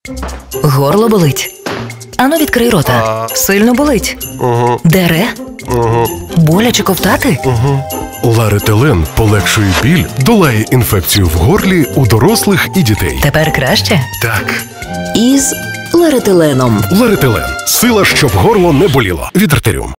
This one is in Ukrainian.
Горло болить. Ану, відкрий рота. Сильно болить. Дере? Боляче ковтати? Ларителен полегшує біль, долає інфекцію в горлі у дорослих і дітей. Тепер краще? Так. Із ларителеном. Ларителен. Сила, щоб горло не боліло. Від Артеріум.